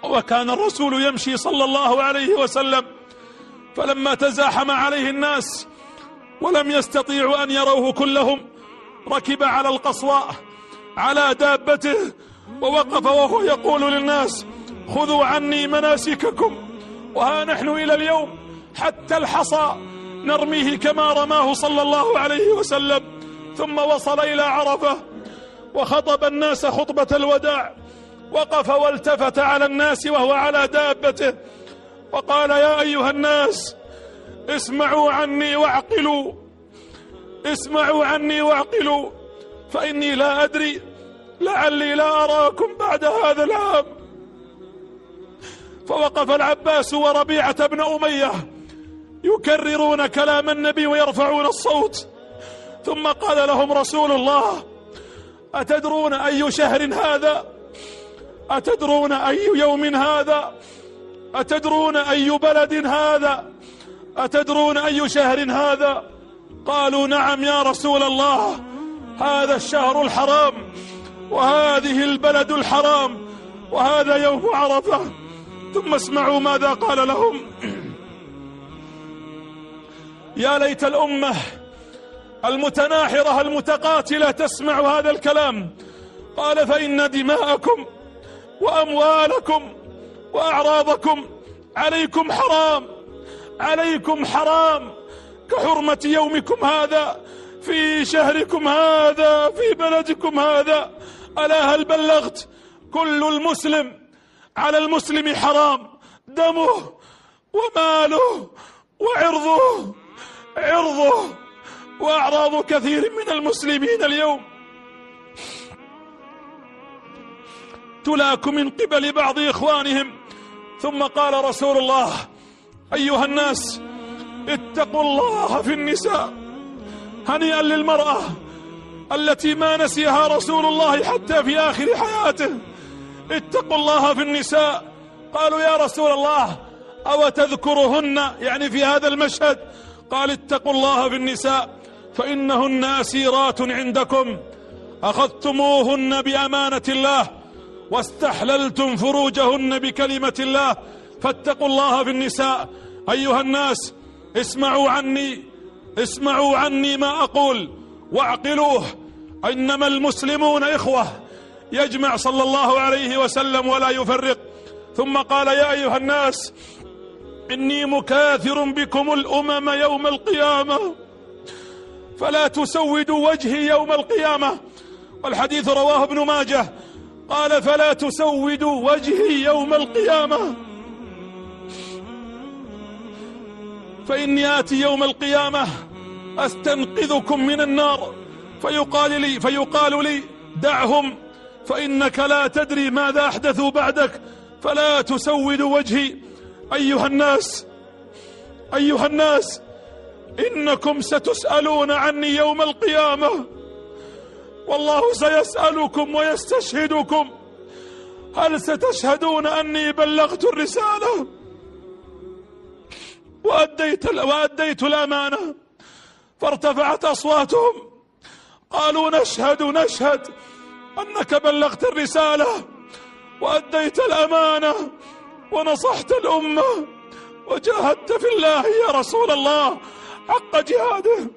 وكان الرسول يمشي صلى الله عليه وسلم، فلما تزاحم عليه الناس ولم يستطيعوا أن يروه كلهم ركب على القصواء على دابته ووقف وهو يقول للناس: خذوا عني مناسككم، وها نحن إلى اليوم حتى الحصى نرميه كما رماه صلى الله عليه وسلم. ثم وصل إلى عرفة وخطب الناس خطبة الوداع، وقف والتفت على الناس وهو على دابته وقال: يا أيها الناس، اسمعوا عني واعقلوا، اسمعوا عني واعقلوا، فإني لا أدري، لعلي لا أراكم بعد هذا العام. فوقف العباس وربيعة بن أمية يكررون كلام النبي ويرفعون الصوت، ثم قال لهم رسول الله: أتدرون أي شهر هذا؟ أتدرون أي يوم هذا؟ أتدرون أي بلد هذا؟ أتدرون أي شهر هذا؟ قالوا: نعم يا رسول الله، هذا الشهر الحرام، وهذه البلد الحرام، وهذا يوم عرفة. ثم اسمعوا ماذا قال لهم: يا ليت الأمة المتناحرة المتقاتلة تسمع هذا الكلام. قال: فإن دماءكم وأموالكم وأعراضكم عليكم حرام، عليكم حرام كحرمة يومكم هذا في شهركم هذا في بلدكم هذا. ألا هل بلغت؟ كل المسلم على المسلم حرام، دمه وماله وعرضه وأعراض كثير من المسلمين اليوم تلاك من قبل بعض إخوانهم. ثم قال رسول الله: أيها الناس، اتقوا الله في النساء. هنيئا للمرأة التي ما نسيها رسول الله حتى في آخر حياته. اتقوا الله في النساء. قالوا: يا رسول الله، أو تذكرهن يعني في هذا المشهد؟ قال: اتقوا الله في النساء فإنهن أسيرات عندكم، أخذتموهن بأمانة الله واستحللتم فروجهن بكلمة الله، فاتقوا الله في النساء. أيها الناس، اسمعوا عني ما أقول واعقلوه، إنما المسلمون إخوة. يجمع صلى الله عليه وسلم ولا يفرق. ثم قال: يا أيها الناس، إني مكاثر بكم الأمم يوم القيامة، فلا تسودوا وجهي يوم القيامة. والحديث رواه ابن ماجه. قال: فلا تسودوا وجهي يوم القيامة، فإني آتي يوم القيامة أستنقذكم من النار، فيقال لي دعهم فإنك لا تدري ماذا أحدثوا بعدك، فلا تسودوا وجهي. أيها الناس، إنكم ستسألون عني يوم القيامة، والله سيسألكم ويستشهدكم. هل ستشهدون أني بلغت الرسالة وأديت الأمانة؟ فارتفعت أصواتهم قالوا: نشهد أنك بلغت الرسالة وأديت الأمانة ونصحت الأمة وجاهدت في الله يا رسول الله حق جهاده.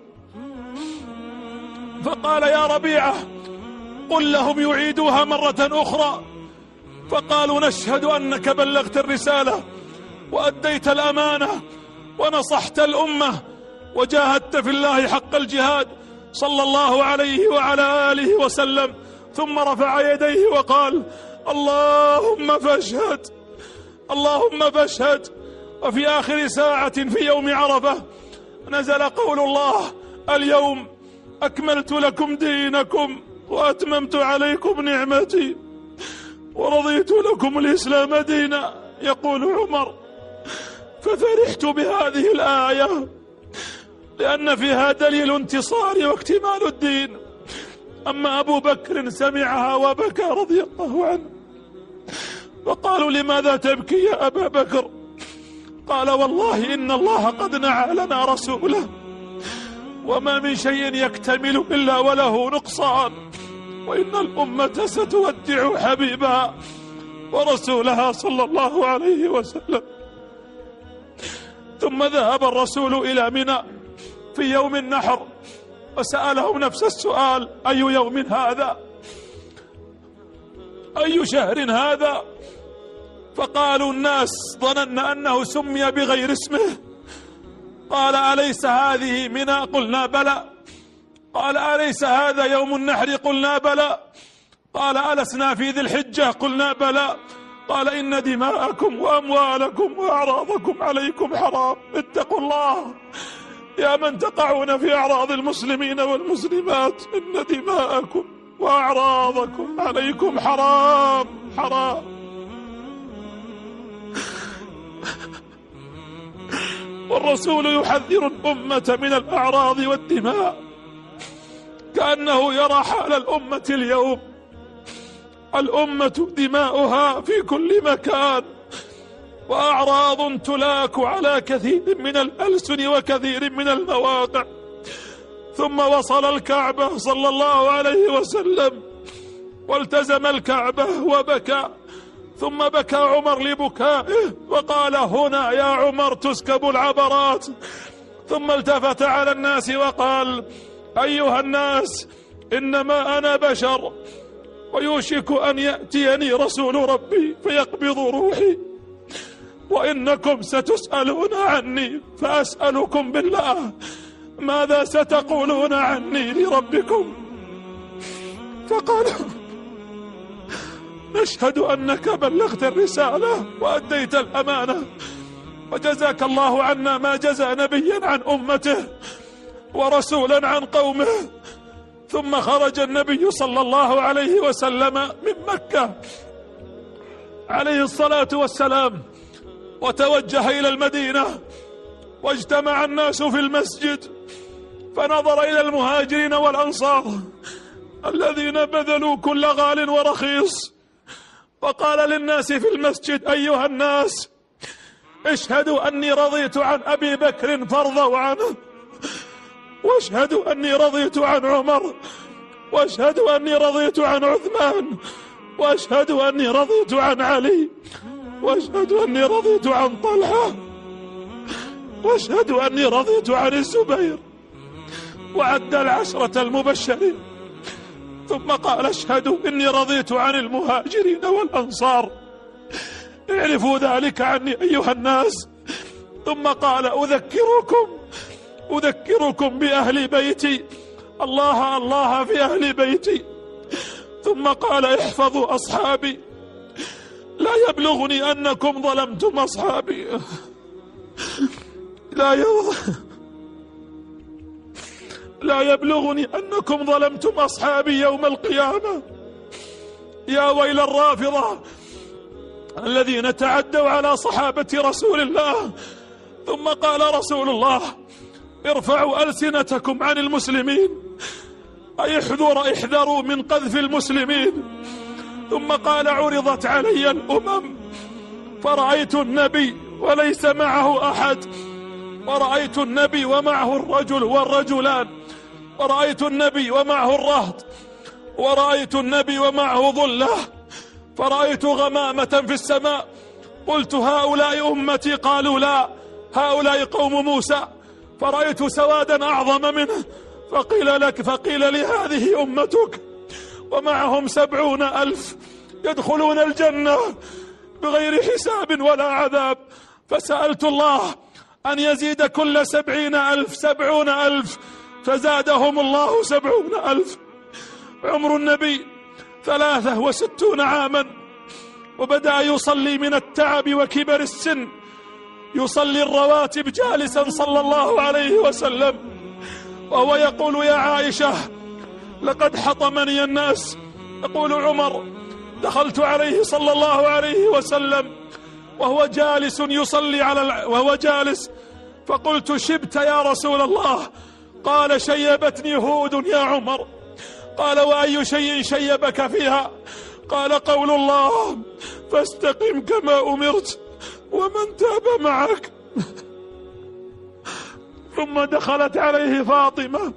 فقال: يا ربيعة، قل لهم يعيدوها مرة أخرى. فقالوا: نشهد أنك بلغت الرسالة وأديت الأمانة ونصحت الأمة وجاهدت في الله حق الجهاد صلى الله عليه وعلى آله وسلم. ثم رفع يديه وقال: اللهم فاشهد، اللهم فاشهد. وفي آخر ساعة في يوم عرفة نزل قول الله: اليوم أكملت لكم دينكم وأتممت عليكم نعمتي ورضيت لكم الإسلام دينا. يقول عمر: ففرحت بهذه الآية لأن فيها دليل انتصار واكتمال الدين. أما أبو بكر سمعها وبكى رضي الله عنه، وقالوا: لماذا تبكي يا أبا بكر؟ قال: والله إن الله قد نعى لنا رسوله، وما من شيء يكتمل إلا وله نقصان، وإن الأمة ستودع حبيبها ورسولها صلى الله عليه وسلم. ثم ذهب الرسول إلى منى في يوم النحر وسألهم نفس السؤال: أي يوم هذا؟ أي شهر هذا؟ فقالوا الناس: ظننا أنه سمي بغير اسمه. قال: أليس هذه منى؟ قلنا بلى. قال: أليس هذا يوم النحر؟ قلنا بلى. قال: ألسنا في ذي الحجة؟ قلنا بلى. قال: إن دماءكم وأموالكم وأعراضكم عليكم حرام، اتقوا الله يا من تقعون في أعراض المسلمين والمسلمات، إن دماءكم وأعراضكم عليكم حرام حرام. والرسول يحذر الأمة من الأعراض والدماء، كأنه يرى حال الأمة اليوم. الأمة دماؤها في كل مكان، وأعراض تلاك على كثير من الألسن وكثير من المواقع. ثم وصل الكعبة صلى الله عليه وسلم والتزم الكعبة وبكى، ثم بكى عمر لبكائه وقال: هنا يا عمر تسكب العبرات. ثم التفت على الناس وقال: أيها الناس، إنما أنا بشر، ويوشك أن يأتيني رسول ربي فيقبض روحي، وإنكم ستسألون عني، فأسألكم بالله ماذا ستقولون عني لربكم؟ فقالوا: نشهد أنك بلغت الرسالة وأديت الأمانة، وجزاك الله عنا ما جزى نبيا عن أمته ورسولا عن قومه. ثم خرج النبي صلى الله عليه وسلم من مكة عليه الصلاة والسلام وتوجه إلى المدينة، واجتمع الناس في المسجد، فنظر إلى المهاجرين والأنصار الذين بذلوا كل غال ورخيص، وقال للناس في المسجد: أيها الناس، اشهدوا أني رضيت عن أبي بكر فارضوا عنه، واشهدوا أني رضيت عن عمر، واشهدوا أني رضيت عن عثمان، واشهدوا أني رضيت عن علي، واشهدوا أني رضيت عن طلحة، واشهدوا أني رضيت عن الزبير، وعد العشرة المبشرين. ثم قال: اشهدوا إني رضيت عن المهاجرين والأنصار، اعرفوا ذلك عني أيها الناس. ثم قال: أذكركم بأهل بيتي، الله الله في أهل بيتي. ثم قال: احفظوا أصحابي، لا يبلغني أنكم ظلمتم أصحابي، لا يبلغني أنكم ظلمتم أصحابي يوم القيامة. يا ويل الرافضة الذين تعدوا على صحابة رسول الله. ثم قال رسول الله: ارفعوا ألسنتكم عن المسلمين، أي احذروا من قذف المسلمين. ثم قال: عرضت علي الأمم فرأيت النبي وليس معه أحد، ورأيت النبي ومعه الرجل والرجلان، ورأيت النبي ومعه الرهط، ورأيت النبي ومعه ظلة، فرأيت غمامة في السماء، قلت: هؤلاء أمتي؟ قالوا: لا، هؤلاء قوم موسى. فرأيت سوادا أعظم منه، فقيل لي: هذه أمتك، ومعهم 70,000 يدخلون الجنة بغير حساب ولا عذاب. فسألت الله أن يزيد كل 70,000 فزادهم الله 70,000. عمر النبي 63 عاما، وبدأ يصلي من التعب وكبر السن، يصلي الرواتب جالسا صلى الله عليه وسلم، وهو يقول: يا عائشة، لقد حطمني الناس. يقول عمر: دخلت عليه صلى الله عليه وسلم وهو جالس يصلي وهو جالس، فقلت: شبت يا رسول الله؟ قال: شيبتني هود يا عمر. قال: وأي شيء شيبك فيها؟ قال: قول الله: فاستقم كما أمرت ومن تاب معك. ثم دخلت عليه فاطمة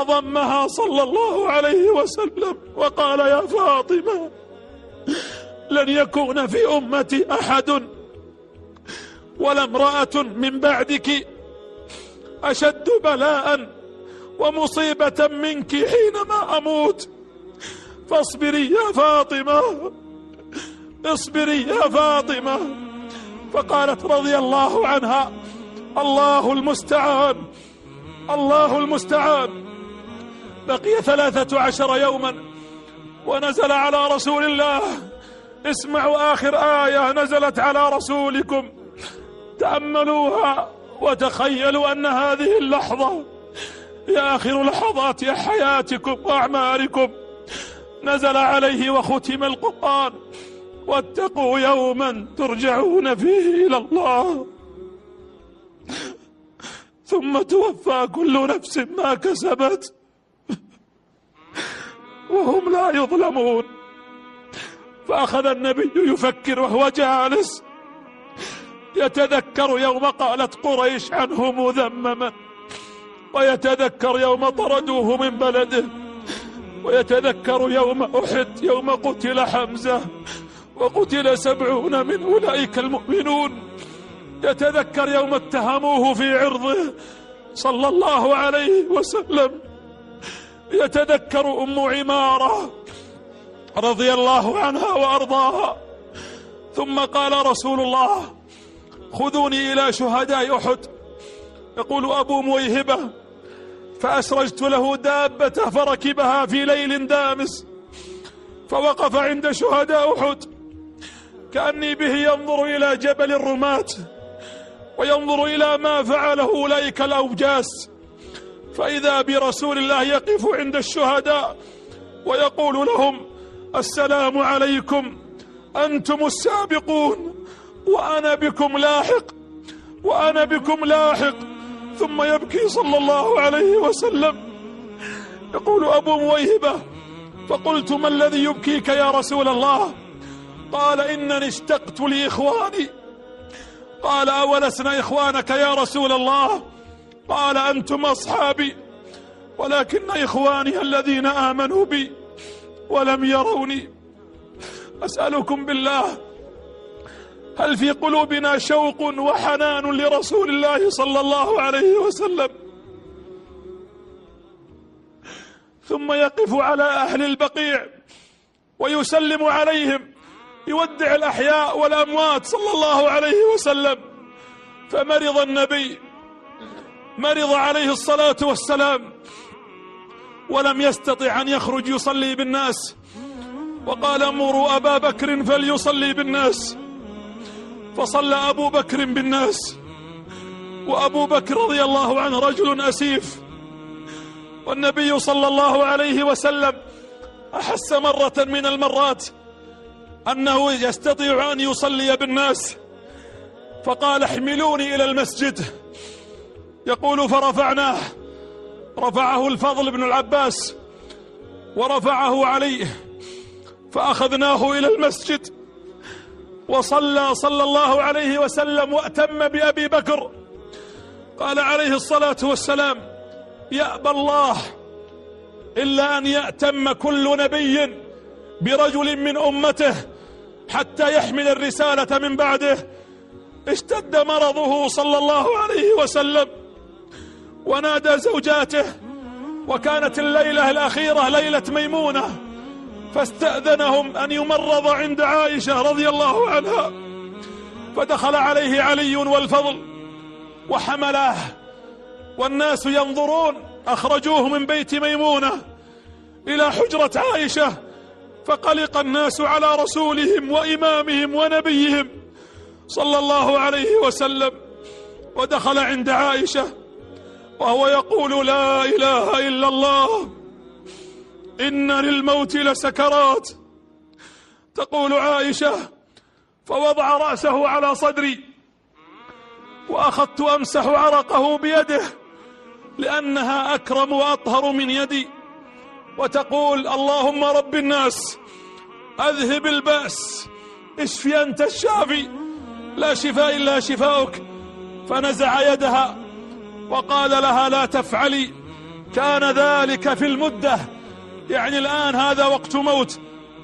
فضمها صلى الله عليه وسلم وقال: يا فاطمة، لن يكون في أمتي أحد ولا امرأة من بعدك أشد بلاء ومصيبة منك حينما أموت، فاصبري يا فاطمة، اصبري يا فاطمة. فقالت رضي الله عنها: الله المستعان، الله المستعان. بقي 13 يوما ونزل على رسول الله. اسمعوا آخر آية نزلت على رسولكم، تأملوها وتخيلوا أن هذه اللحظة هي آخر لحظات حياتكم وأعماركم. نزل عليه وختم القرآن: واتقوا يوما ترجعون فيه إلى الله ثم توفى كل نفس ما كسبت وهم لا يظلمون. فأخذ النبي يفكر وهو جالس يتذكر يوم قالت قريش عنه مذمما، ويتذكر يوم طردوه من بلده، ويتذكر يوم أحد يوم قتل حمزة وقتل 70 من أولئك المؤمنون، يتذكر يوم اتهموه في عرضه صلى الله عليه وسلم، يتذكر أم عمارة رضي الله عنها وأرضاها. ثم قال رسول الله: خذوني إلى شهداء أحد. يقول أبو مويهبة: فأسرجت له دابته فركبها في ليل دامس، فوقف عند شهداء أحد كأني به ينظر إلى جبل الرماة وينظر إلى ما فعله أولئك الأوجاس، فإذا برسول الله يقف عند الشهداء ويقول لهم: السلام عليكم، أنتم السابقون وأنا بكم لاحق، وأنا بكم لاحق. ثم يبكي صلى الله عليه وسلم. يقول أبو مويهبة: فقلت: ما الذي يبكيك يا رسول الله؟ قال: إنني اشتقت لإخواني. قال: أولسنا إخوانك يا رسول الله؟ قال: أنتم أصحابي، ولكن إخواني الذين آمنوا بي ولم يروني. أسألكم بالله، هل في قلوبنا شوق وحنان لرسول الله صلى الله عليه وسلم؟ ثم يقف على أهل البقيع ويسلم عليهم، يودع الأحياء والأموات صلى الله عليه وسلم. فمرض النبي، مرض عليه الصلاة والسلام، ولم يستطع أن يخرج يصلي بالناس، وقال: مروا أبا بكر فليصلي بالناس. فصلى أبو بكر بالناس، وأبو بكر رضي الله عنه رجل أسيف، والنبي صلى الله عليه وسلم أحس مرة من المرات أنه يستطيع أن يصلي بالناس، فقال: احملوني إلى المسجد. يقول: فرفعناه، رفعه الفضل بن العباس ورفعه عليه، فأخذناه إلى المسجد وصلى صلى الله عليه وسلم وأتم بأبي بكر. قال عليه الصلاة والسلام: يأبى الله إلا أن يأتم كل نبي برجل من أمته حتى يحمل الرسالة من بعده. اشتد مرضه صلى الله عليه وسلم ونادى زوجاته، وكانت الليلة الأخيرة ليلة ميمونة، فاستأذنهم أن يمرض عند عائشة رضي الله عنها. فدخل عليه علي والفضل وحملاه والناس ينظرون، أخرجوه من بيت ميمونة إلى حجرة عائشة، فقلق الناس على رسولهم وإمامهم ونبيهم صلى الله عليه وسلم. ودخل عند عائشة وهو يقول: لا إله إلا الله، إن للموت لسكرات. تقول عائشة: فوضع رأسه على صدري وأخذت أمسح عرقه بيده لأنها أكرم وأطهر من يدي، وتقول: اللهم رب الناس أذهب البأس، اشفي أنت الشافي، لا شفاء إلا شفاؤك. فنزع يدها وقال لها: لا تفعلي، كان ذلك في المدة، يعني الآن هذا وقت موت،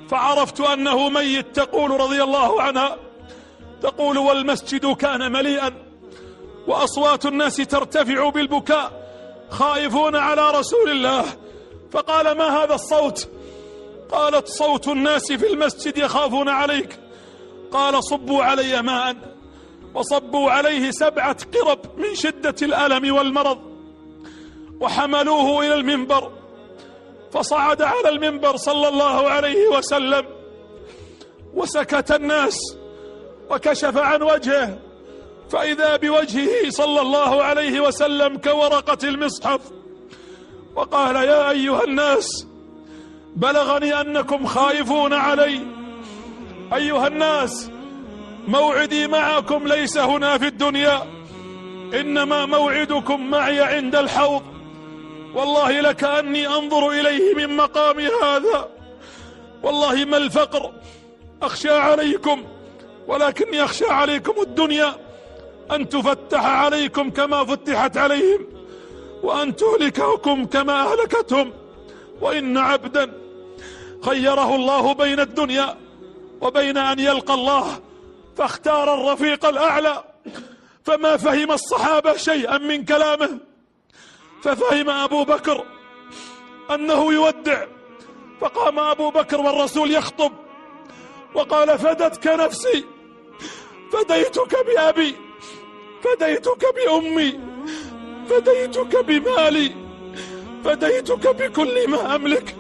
فعرفت أنه ميت. تقول رضي الله عنها، تقول: والمسجد كان مليئا وأصوات الناس ترتفع بالبكاء خائفون على رسول الله. فقال: ما هذا الصوت؟ قالت: صوت الناس في المسجد يخافون عليك. قال: صبوا علي ماء، وصبوا عليه 7 قرب من شدة الألم والمرض، وحملوه إلى المنبر. فصعد على المنبر صلى الله عليه وسلم، وسكت الناس وكشف عن وجهه، فإذا بوجهه صلى الله عليه وسلم كورقة المصحف، وقال: يا أيها الناس، بلغني أنكم خائفون علي. أيها الناس، موعدي معكم ليس هنا في الدنيا، إنما موعدكم معي عند الحوض. والله لكأني أنظر إليه من مقامي هذا. والله ما الفقر أخشى عليكم، ولكني أخشى عليكم الدنيا، أن تفتح عليكم كما فتحت عليهم، وأن تهلككم كما أهلكتهم. وإن عبدا خيره الله بين الدنيا وبين أن يلقى الله، فاختار الرفيق الأعلى، فما فهم الصحابة شيئا من كلامه. ففهم أبو بكر أنه يودع، فقام أبو بكر والرسول يخطب وقال: فدتك نفسي، فديتك بأبي، فديتك بأمي، فديتك بمالي، فديتك بكل ما أملك.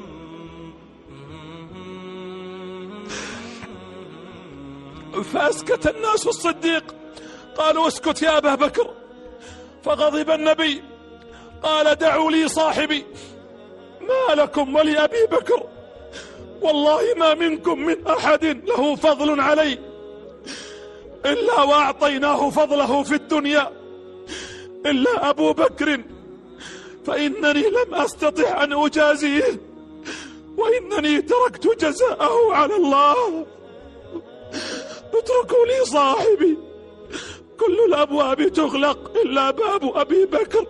فأسكت الناس الصديق، قالوا: اسكت يا أبا بكر. فغضب النبي، قال: دعوا لي صاحبي. ما لكم ولأبي بكر؟ والله ما منكم من أحد له فضل علي إلا وأعطيناه فضله في الدنيا، إلا أبو بكر، فإنني لم أستطع أن أجازيه، وإنني تركت جزاءه على الله. اتركوا لي صاحبي، كل الأبواب تغلق إلا باب أبي بكر.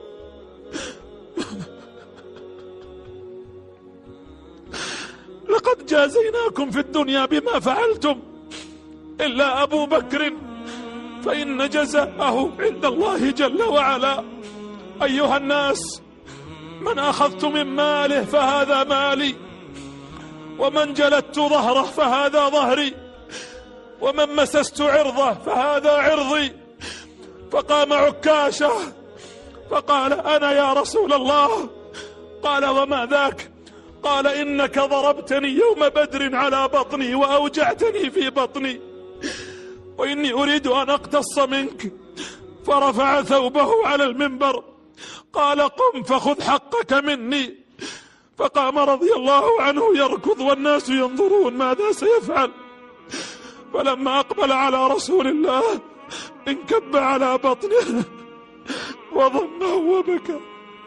لقد جازيناكم في الدنيا بما فعلتم، إلا أبو بكر فإن جزاءه عند الله جل وعلا. أيها الناس، من أخذت من ماله فهذا مالي، ومن جلدت ظهره فهذا ظهري، ومن مسست عرضه فهذا عرضي. فقام عكاشة فقال: أنا يا رسول الله. قال: وما ذاك؟ قال: إنك ضربتني يوم بدر على بطني وأوجعتني في بطني، وإني أريد أن أقتص منك. فرفع ثوبه على المنبر، قال: قم فخذ حقك مني. فقام رضي الله عنه يركض والناس ينظرون ماذا سيفعل. فلما أقبل على رسول الله انكب على بطنه وضمه وبكى،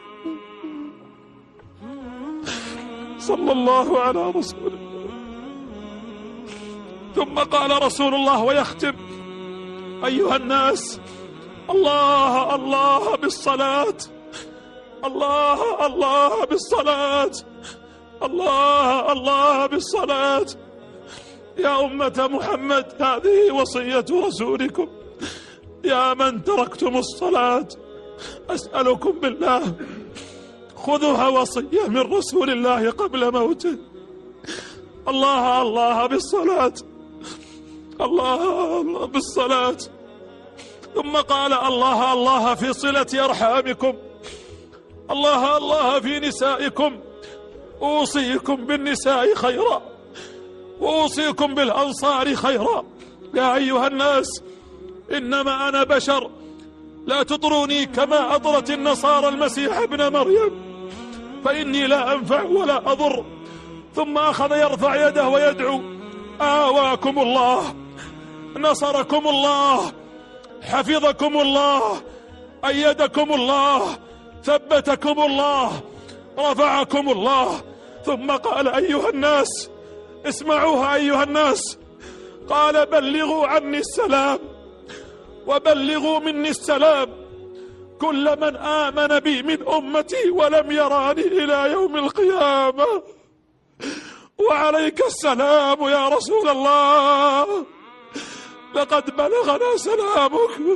صلى الله على رسول الله. ثم قال رسول الله ويختم: أيها الناس، الله الله بالصلاة، الله الله بالصلاة، الله الله بالصلاة. يا أمة محمد، هذه وصية رسولكم، يا من تركتم الصلاة، أسألكم بالله خذوها وصية من رسول الله قبل موته. الله الله بالصلاة، الله الله بالصلاة. ثم قال: الله الله في صلة أرحامكم، الله الله في نسائكم. أوصيكم بالنساء خيرا، وأوصيكم بالأنصار خيرا. يا أيها الناس، إنما أنا بشر، لا تطروني كما أطرت النصارى المسيح ابن مريم، فإني لا أنفع ولا أضر. ثم أخذ يرفع يده ويدعو: آواكم الله، نصركم الله، حفظكم الله، أيدكم الله، ثبتكم الله، رفعكم الله. ثم قال: أيها الناس، اسمعوها أيها الناس. قال: بلغوا عني السلام، وبلغوا مني السلام كل من آمن بي من أمتي ولم يراني إلى يوم القيامة. وعليك السلام يا رسول الله، لقد بلغنا سلامك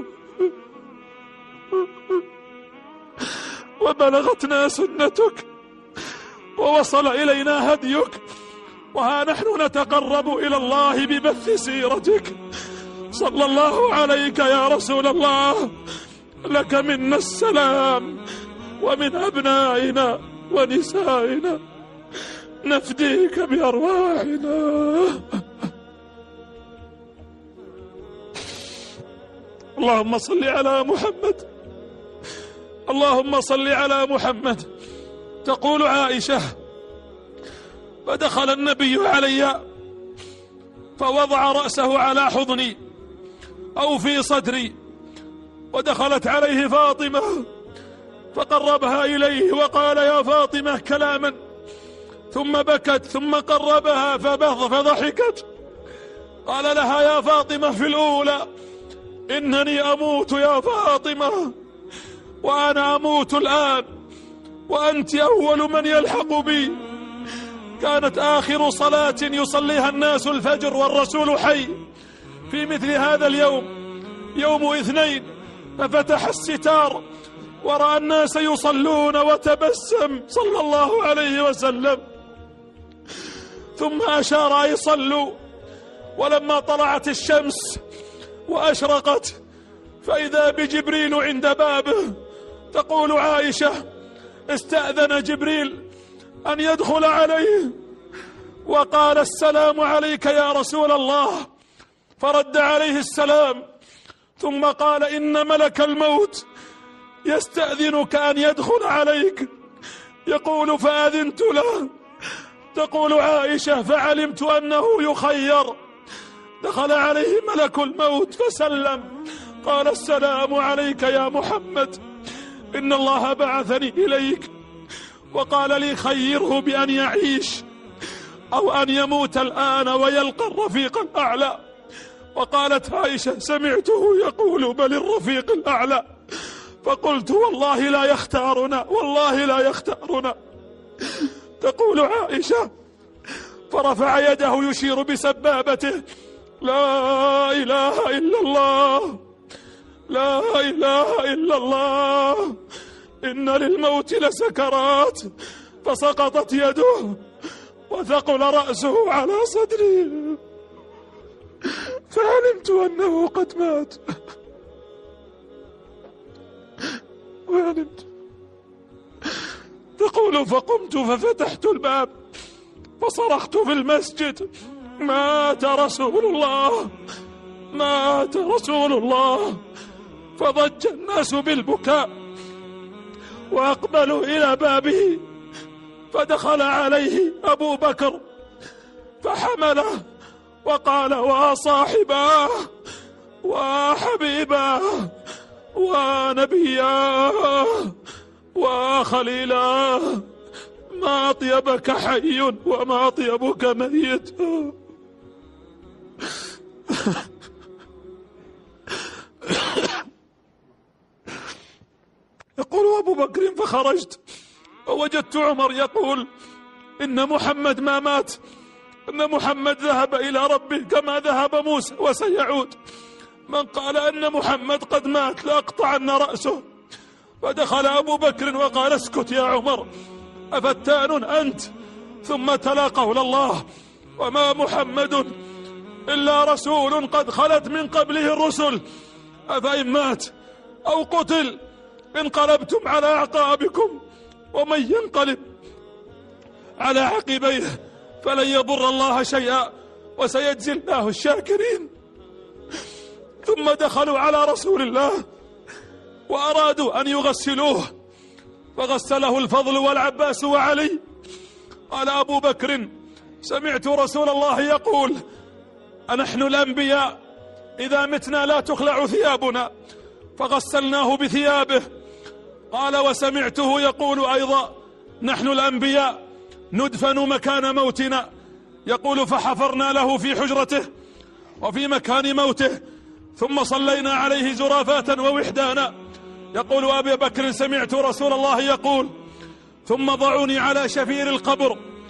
وبلغتنا سنتك ووصل إلينا هديك، وها نحن نتقرب إلى الله ببث سيرتك. صلى الله عليك يا رسول الله، لك منا السلام ومن أبنائنا ونسائنا، نفديك بأرواحنا. اللهم صل على محمد، اللهم صل على محمد. تقول عائشة: فدخل النبي علي فوضع رأسه على حضني أو في صدري، ودخلت عليه فاطمة فقربها إليه وقال: يا فاطمة كلاما، ثم بكت، ثم قربها فضحكت. قال لها: يا فاطمة في الأولى إنني أموت يا فاطمة، وأنا أموت الآن، وأنت أول من يلحق بي. كانت آخر صلاة يصليها الناس الفجر والرسول حي في مثل هذا اليوم، يوم اثنين، ففتح الستار ورأى الناس يصلون وتبسم صلى الله عليه وسلم، ثم أشار أن يصلوا. ولما طلعت الشمس وأشرقت فإذا بجبريل عند بابه. تقول عائشة: استأذن جبريل أن يدخل عليه وقال: السلام عليك يا رسول الله، فرد عليه السلام، ثم قال: إن ملك الموت يستأذنك أن يدخل عليك. يقول: فأذنت له. تقول عائشة: فعلمت أنه يخير. دخل عليه ملك الموت فسلم، قال: السلام عليك يا محمد، إن الله بعثني إليك وقال لي خيره بأن يعيش أو أن يموت الآن ويلقى الرفيق الأعلى. وقالت عائشة: سمعته يقول: بل الرفيق الأعلى. فقلت: والله لا يختارنا، والله لا يختارنا. تقول عائشة: فرفع يده يشير بسبابته: لا إله إلا الله، لا إله إلا الله، إن للموت لسكرات. فسقطت يده وثقل رأسه على صدري، فعلمت أنه قد مات، وعلمت. تقول: فقمت ففتحت الباب فصرخت في المسجد: مات رسول الله، مات رسول الله. فضج الناس بالبكاء وأقبلوا إلى بابه، فدخل عليه أبو بكر فحمله وقال: وصاحباه وحبيباه ونبياه وخليلاه، ما أطيبك حي وما أطيبك ميت. يقول أبو بكر: فخرجت ووجدت عمر يقول: إن محمد ما مات، إن محمد ذهب إلى ربه كما ذهب موسى وسيعود. من قال أن محمد قد مات لأقطعن رأسه. فدخل أبو بكر وقال: اسكت يا عمر، أفتان أنت؟ ثم تلا قول الله: وما محمد إلا رسول قد خلت من قبله الرسل، أفإن مات أو قتل انقلبتم على أعقابكم، ومن ينقلب على عقبيه فلن يضر الله شيئا وسيجزي الله الشاكرين. ثم دخلوا على رسول الله وأرادوا أن يغسلوه، فغسله الفضل والعباس وعلي. قال أبو بكر: سمعت رسول الله يقول: أنحن الأنبياء إذا متنا لا تخلع ثيابنا، فغسلناه بثيابه. قال: وسمعته يقول أيضا: نحن الأنبياء ندفن مكان موتنا. يقول: فحفرنا له في حجرته وفي مكان موته، ثم صلينا عليه زرافات ووحدانا. يقول أبي بكر: سمعت رسول الله يقول: ثم ضعوني على شفير القبر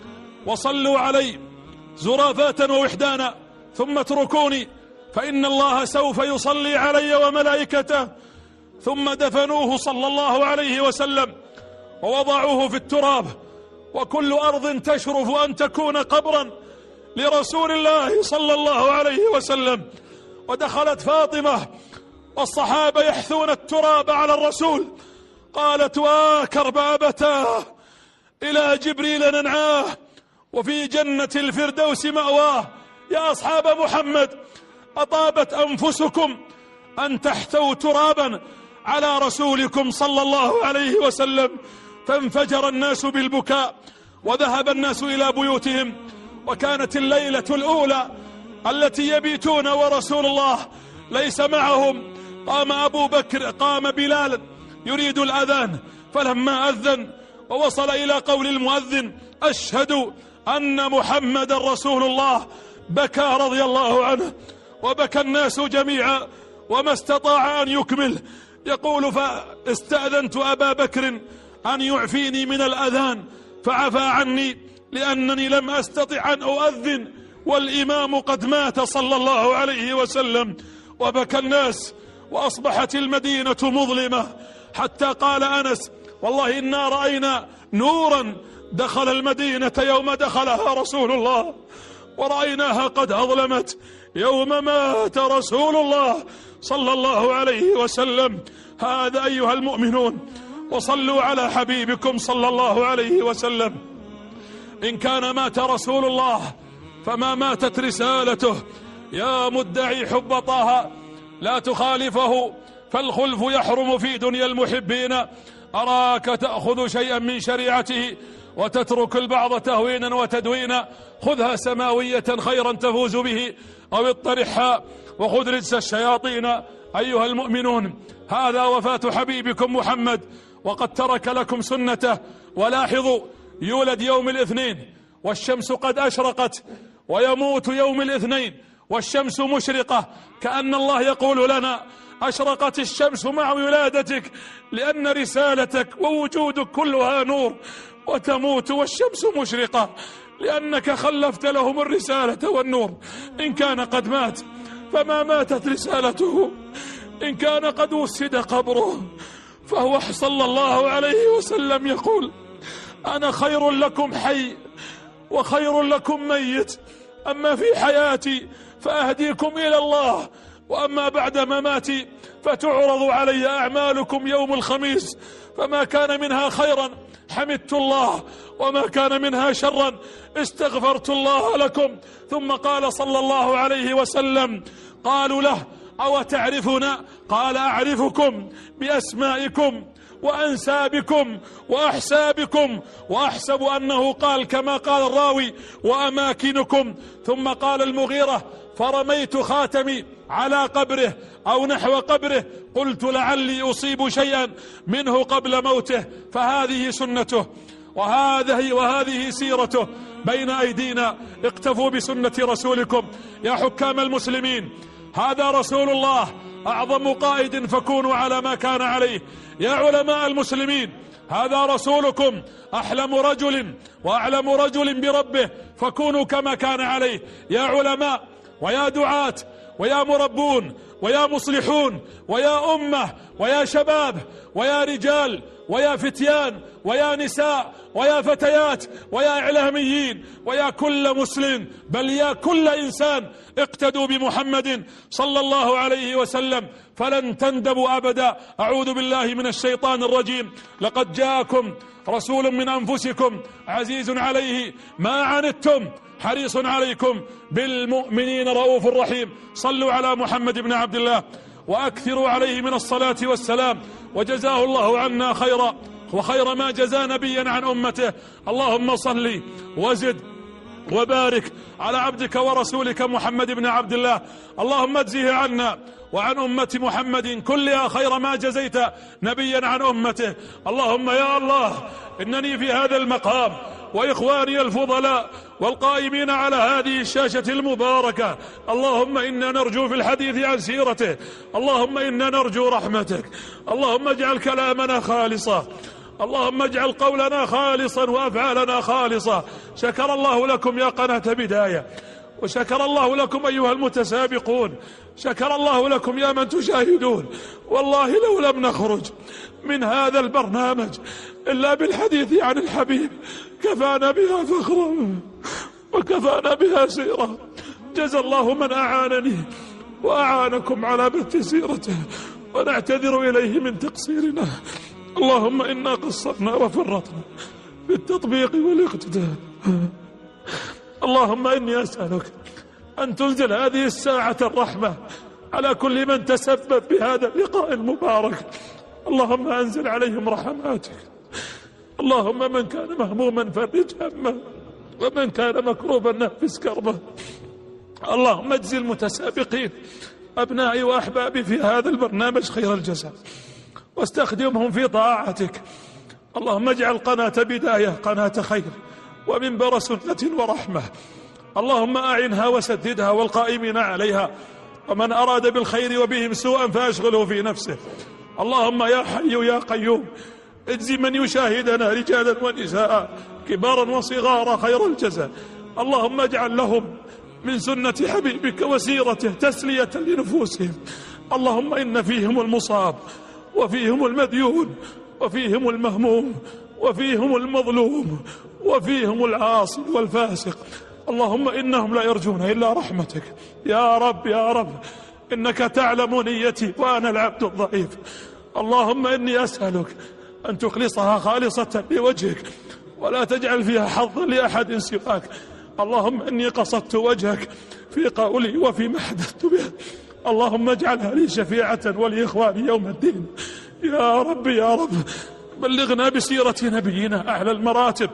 وصلوا علي زرافات ووحدانا ثم اتركوني، فإن الله سوف يصلي علي وملائكته. ثم دفنوه صلى الله عليه وسلم ووضعوه في التراب. وكل أرض تشرف أن تكون قبرا لرسول الله صلى الله عليه وسلم. ودخلت فاطمة والصحابة يحثون التراب على الرسول، قالت: واكرب أبتاه، إلى جبريل ننعاه، وفي جنة الفردوس مأواه. يا أصحاب محمد، أطابت أنفسكم أن تحثوا ترابا على رسولكم صلى الله عليه وسلم. فانفجر الناس بالبكاء وذهب الناس إلى بيوتهم. وكانت الليلة الأولى التي يبيتون ورسول الله ليس معهم. قام أبو بكر، قام بلال يريد الأذان، فلما أذن ووصل إلى قول المؤذن: أشهد أن محمد رسول الله، بكى رضي الله عنه، وبكى الناس جميعا وما استطاع أن يكمل. يقول: فاستأذنت أبا بكر أن يعفيني من الأذان فعفى عني، لأنني لم أستطع أن أؤذن والإمام قد مات صلى الله عليه وسلم. وبكى الناس وأصبحت المدينة مظلمة، حتى قال أنس: والله إنا رأينا نورا دخل المدينة يوم دخلها رسول الله، ورأيناها قد أظلمت يوم مات رسول الله صلى الله عليه وسلم. هذا أيها المؤمنون، وصلوا على حبيبكم صلى الله عليه وسلم. إن كان مات رسول الله فما ماتت رسالته. يا مدعي حب طه لا تخالفه، فالخلف يحرم في دنيا المحبين. أراك تأخذ شيئا من شريعته وتترك البعض تهوينا وتدوينا. خذها سماوية خيرا تفوز به، أو اطرحها وخذ رجس الشياطين. أيها المؤمنون، هذا وفاة حبيبكم محمد، وقد ترك لكم سنته. ولاحظوا: يولد يوم الاثنين والشمس قد أشرقت، ويموت يوم الاثنين والشمس مشرقة. كأن الله يقول لنا: أشرقت الشمس مع ولادتك، لأن رسالتك ووجودك كلها نور، وتموت والشمس مشرقة لأنك خلفت لهم الرسالة والنور. إن كان قد مات فما ماتت رسالته، إن كان قد وسد قبره، فهو صلى الله عليه وسلم يقول: أنا خير لكم حي وخير لكم ميت، أما في حياتي فأهديكم إلى الله، وأما بعد مماتي فتعرض علي أعمالكم يوم الخميس، فما كان منها خيرا حمدت الله، وما كان منها شرا استغفرت الله لكم. ثم قال صلى الله عليه وسلم: قالوا له: أو تعرفنا؟ قال: أعرفكم بأسمائكم وأنسابكم وأحسابكم، وأحسب أنه قال كما قال الراوي: وأماكنكم. ثم قال المغيرة: فرميت خاتمي على قبره أو نحو قبره، قلت لعلي أصيب شيئا منه قبل موته. فهذه سنته وهذه سيرته بين أيدينا. اقتفوا بسنة رسولكم يا حكام المسلمين. هذا رسول الله أعظم قائد، فكونوا على ما كان عليه. يا علماء المسلمين، هذا رسولكم أحلم رجل وأعلم رجل بربه، فكونوا كما كان عليه. يا علماء ويا دعاة ويا مربون ويا مصلحون ويا أمة ويا شباب ويا رجال ويا فتيان ويا نساء ويا فتيات ويا إعلاميين ويا كل مسلم، بل يا كل إنسان، اقتدوا بمحمد صلى الله عليه وسلم فلن تندبوا أبدا. أعوذ بالله من الشيطان الرجيم. لقد جاءكم رسول من أنفسكم عزيز عليه ما عنتم حريص عليكم بالمؤمنين رؤوف رحيم. صلوا على محمد بن عبد الله وأكثروا عليه من الصلاة والسلام، وجزاه الله عنا خيرا وخير ما جزى نبيا عن أمته. اللهم صل وزد وبارك على عبدك ورسولك محمد بن عبد الله. اللهم اجزه عنا وعن أمة محمد كلها خير ما جزيت نبيا عن أمته. اللهم يا الله، إنني في هذا المقام وإخواني الفضلاء والقائمين على هذه الشاشة المباركة، اللهم إنا نرجو في الحديث عن سيرته، اللهم إنا نرجو رحمتك، اللهم اجعل كلامنا خالصا، اللهم اجعل قولنا خالصا وأفعالنا خالصة. شكر الله لكم يا قناة بداية، وشكر الله لكم أيها المتسابقون، شكر الله لكم يا من تشاهدون. والله لو لم نخرج من هذا البرنامج إلا بالحديث عن الحبيب كفانا بها فخرا وكفانا بها سيرا. جزى الله من أعانني وأعانكم على بث سيرته، ونعتذر إليه من تقصيرنا. اللهم إنا قصرنا وفرطنا بالتطبيق والاقتداء. اللهم إني أسألك أن تنزل هذه الساعة الرحمة على كل من تسبب بهذا اللقاء المبارك. اللهم أنزل عليهم رحماتك. اللهم من كان مهموما فرج همه، ومن كان مكروبا نفس كربه. اللهم اجزي المتسابقين أبنائي وأحبابي في هذا البرنامج خير الجزاء، واستخدمهم في طاعتك. اللهم اجعل قناة بداية قناة خير ومنبر سنة ورحمة. اللهم أعنها وسددها والقائمين عليها، ومن أراد بالخير وبهم سوءا فأشغله في نفسه. اللهم يا حي يا قيوم اجزي من يشاهدنا رجالا ونساء كبارا وصغارا خير الجزاء. اللهم اجعل لهم من سنة حبيبك وسيرته تسلية لنفوسهم. اللهم إن فيهم المصاب وفيهم المديون وفيهم المهموم وفيهم المظلوم وفيهم العاصي والفاسق. اللهم إنهم لا يرجون إلا رحمتك يا رب يا رب. إنك تعلم نيتي وأنا العبد الضعيف. اللهم إني أسألك أن تخلصها خالصة لوجهك، ولا تجعل فيها حظا لأحد سواك. اللهم إني قصدت وجهك في قولي وفيما حدثت به. اللهم اجعلها لي شفيعة ولإخواني يوم الدين يا رب يا رب. بلغنا بسيرة نبينا أعلى المراتب.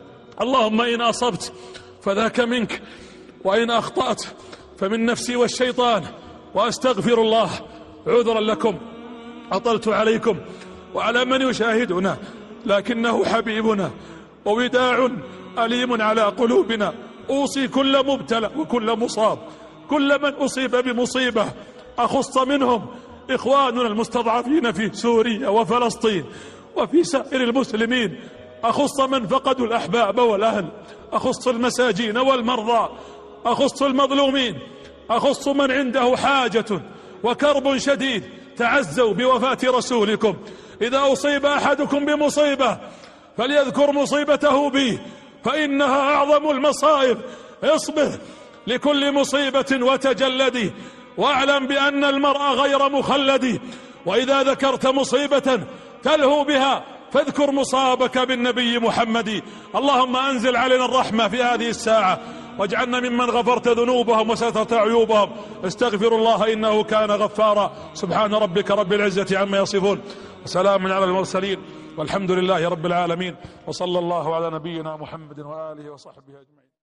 اللهم إن أصبت فذاك منك، وإن أخطأت فمن نفسي والشيطان، وأستغفر الله. عذرا لكم أطلت عليكم وعلى من يشاهدنا، لكنه حبيبنا ووداع أليم على قلوبنا. أوصي كل مبتلى وكل مصاب، كل من أصيب بمصيبة أخص منهم إخواننا المستضعفين في سوريا وفلسطين وفي سائر المسلمين، أخص من فقدوا الأحباب والأهل، أخص المساجين والمرضى، أخص المظلومين، أخص من عنده حاجة وكرب شديد. تعزوا بوفاة رسولكم. إذا أصيب أحدكم بمصيبة فليذكر مصيبته بي، فإنها أعظم المصائب. اصبر لكل مصيبة وتجلدي، واعلم بأن المرء غير مخلد. وإذا ذكرت مصيبة تلهو بها فاذكر مصابك بالنبي محمد. اللهم أنزل علينا الرحمة في هذه الساعة، واجعلنا ممن غفرت ذنوبهم وسترت عيوبهم. استغفر الله إنه كان غفارا. سبحان ربك رب العزة عما يصفون، وسلام على المرسلين، والحمد لله رب العالمين، وصلى الله على نبينا محمد وآله وصحبه أجمعين.